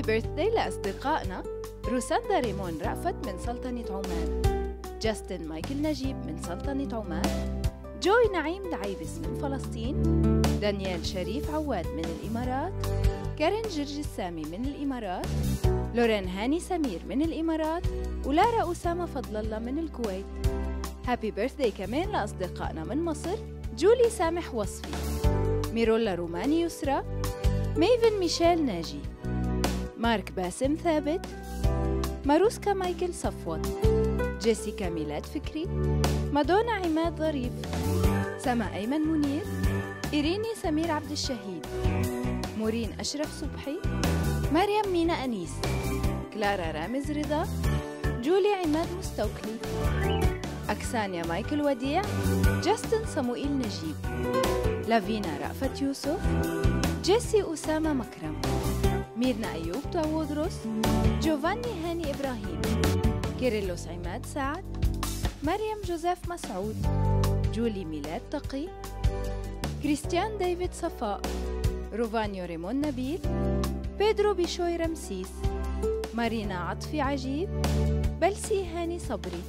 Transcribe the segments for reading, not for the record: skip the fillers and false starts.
بيرثداي لأصدقائنا روساندا ريمون رأفت من سلطنة عمان، جاستن مايكل نجيب من سلطنة عمان، جوي نعيم دعيبس من فلسطين، دانيال شريف عواد من الإمارات، كارين جرجي السامي من الإمارات، لورين هاني سمير من الإمارات، ولارا أسامة فضل الله من الكويت. هابي بيرثداي كمان لأصدقائنا من مصر، جولي سامح وصفي، ميرولا روماني يسرى، ميفن ميشيل ناجي، مارك باسم ثابت، ماروسكا مايكل صفوت، جيسيكا ميلاد فكري، مادونا عماد ظريف، سما أيمن منير، إيريني سمير عبد الشهيد، مورين أشرف صبحي، مريم مينا أنيس، كلارا رامز رضا، جولي عماد مستوكلي، أكسانيا مايكل وديع، جاستن صموئيل نجيب، لافينا رأفت يوسف، جيسي أسامة مكرم، ميرنا أيوب تاوودروس، جوفاني هاني إبراهيم، كيرلس عماد سعد، مريم جوزيف مسعود، جولي ميلاد تقي، كريستيان ديفيد صفاء، روفانيو ريمون نبيل، بيدرو بيشوي رمسيس، مارينا عطفي عجيب، بلسي هاني صبري،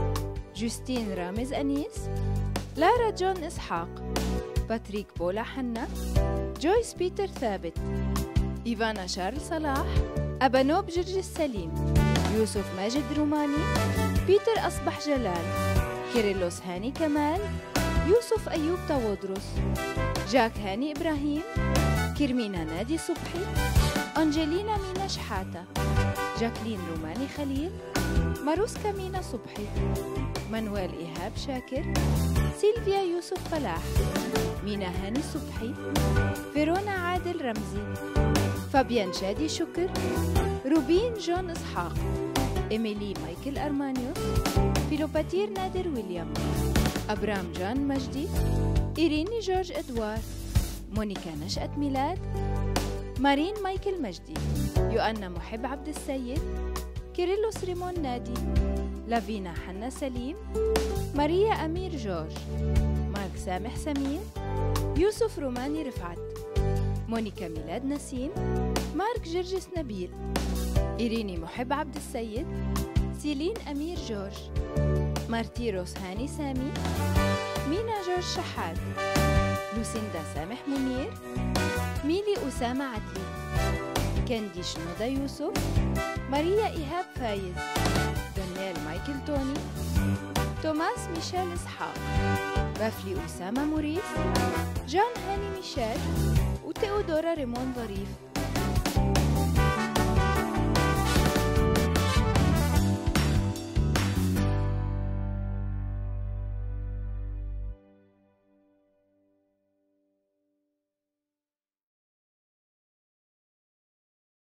جوستين رامز أنيس، لارا جون إسحاق، باتريك بولا حنا، جويس بيتر ثابت، إيفانا شارل صلاح، أبانوب جرجي السليم، يوسف ماجد روماني، بيتر أصبح جلال، كيرلس هاني كمال، يوسف أيوب تاوودروس، جاك هاني إبراهيم، كرمينا نادي صبحي، أنجلينا مينا شحاتة، جاكلين روماني خليل، ماروسكا مينا صبحي، منويل إيهاب شاكر، سيلفيا يوسف فلاح، مينا هاني صبحي، فيرونا عادل رمزي، فابيان شادي شكر، روبين جون إسحاق، إيميلي مايكل أرمانيوس، فيلوباتير نادر ويليام، أبرام جان مجدي، إيريني جورج إدوار، مونيكا نشأة ميلاد، مارين مايكل مجدي، يوأنا محب عبد السيد، كيرلس ريمون نادي، لافينا حنا سليم، ماريا أمير جورج، مارك سامح سمير، يوسف روماني رفعت، مونيكا ميلاد نسيم، مارك جرجس نبيل، إيريني محب عبد السيد، سيلين أمير جورج، مارتيروس هاني سامي، مينا جورج شحات، لوسيندا سامح منير، ميلي أسامة عدلي، كاندي شنودة يوسف، ماريا إيهاب فايز، دانيال مايكل توني، توماس ميشيل إسحاق، بافلي أسامة موريس، جان هاني ميشيل، وتيودورا ريمون ظريف.